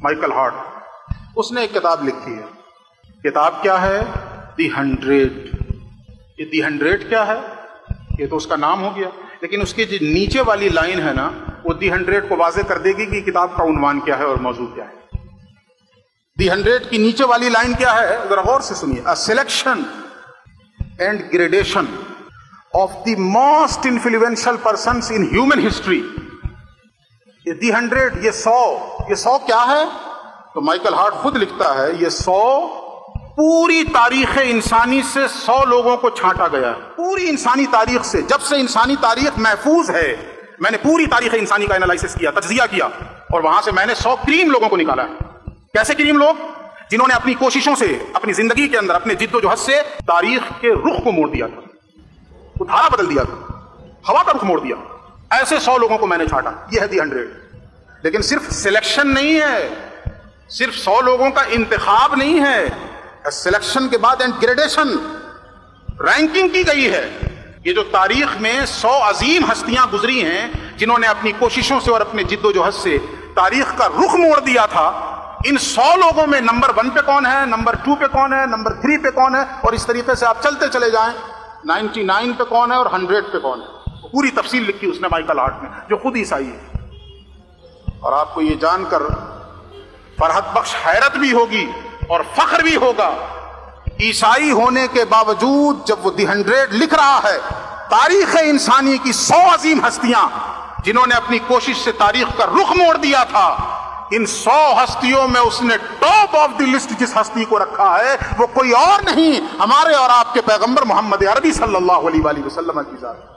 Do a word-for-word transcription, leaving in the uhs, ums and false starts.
Michael Hart, اس نے ایک کتاب لکھی ہے. کتاب کیا ہے؟ The Hundred. یہ دی ہنڈریڈ کیا ہے؟ یہ تو اس کا نام ہو گیا، لیکن اس کی جو نیچے والی لائن ہے نا، وہ دی ہنڈریڈ کو واضح کر دے گی کہ کتاب کا عنوان کیا ہے اور موضوع کیا ہے. دی ہنڈریڈ کی نیچے والی لائن کیا ہے؟ ذرا غور سے سنیے. A selection and gradation of the most influential persons in human history. یہ دی ہنڈریڈ، یہ سو، یہ سو کیا ہے؟ تو مائیکل ہارٹ خود لکھتا ہے یہ سو پوری تاریخ انسانی سے سو لوگوں کو چھانٹا گیا ہے. پوری انسانی تاریخ سے، جب سے انسانی تاریخ محفوظ ہے، میں نے پوری تاریخ انسانی کا انالائسس کیا، تجزیہ کیا، اور وہاں سے میں نے سو کریم لوگوں کو نکالا ہے. کیسے کریم لوگ؟ جنہوں نے اپنی کوششوں سے، اپنی زندگی کے اندر، اپنے جد و جہد سے تاریخ کے رخ کو موڑ دیا تھا، وہ دھارا بدل دیا تھا، ہوا کا رخ موڑ دیا. ایسے سو لوگوں کو میں نے چھانٹا. یہ ہے دی ہنڈریڈ. لیکن صرف سلیکشن نہیں ہے، صرف سو لوگوں کا انتخاب نہیں ہے. سلیکشن کے بعد اینڈ گریڈیشن، رینکنگ کی گئی ہے. یہ جو تاریخ میں سو عظیم ہستیاں گزری ہیں جنہوں نے اپنی کوششوں سے اور اپنے جد و جہد سے تاریخ کا رخ موڑ دیا تھا، ان سو لوگوں میں نمبر ون پہ کون ہے، نمبر ٹو پہ کون ہے، نمبر تھری پہ کون ہے، اور اس طریقے سے آپ چلتے چلے جائیں. نائنٹی نائن پہ کون ہے اور ہنڈریڈ پہ کون ہے. پوری تفصیل لکھی اس نے مائیکل ہارٹ نے، جو خود عیسائی ہے. اور آپ کو یہ جان کر فرحت بخش حیرت بھی ہوگی اور فخر بھی ہوگا، عیسائی ہونے کے باوجود جب وہ دی ہنڈریڈ لکھ رہا ہے، تاریخ انسانی کی سو عظیم ہستیاں جنہوں نے اپنی کوشش سے تاریخ کا رخ موڑ دیا تھا، ان سو ہستیوں میں اس نے ٹاپ آف دی لسٹ جس ہستی کو رکھا ہے وہ کوئی اور نہیں، ہمارے اور آپ کے پیغمبر محمد عربی صلی اللہ علیہ وآلہ وسلم کی ذات.